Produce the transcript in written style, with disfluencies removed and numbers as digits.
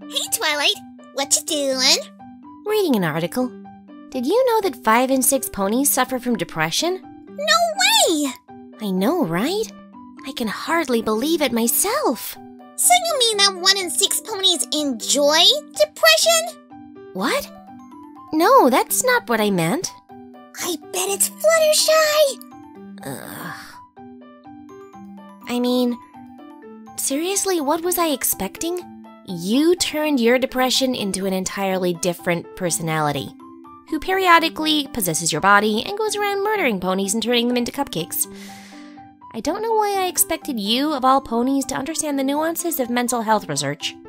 Hey, Twilight. What you doing? Reading an article. Did you know that 5 in 6 ponies suffer from depression? No way! I know, right? I can hardly believe it myself. So you mean that 1 in 6 ponies enjoy depression? What? No, that's not what I meant. I bet it's Fluttershy! I mean, seriously, what was I expecting? You turned your depression into an entirely different personality, who periodically possesses your body and goes around murdering ponies and turning them into cupcakes. I don't know why I expected you, of all ponies, to understand the nuances of mental health research.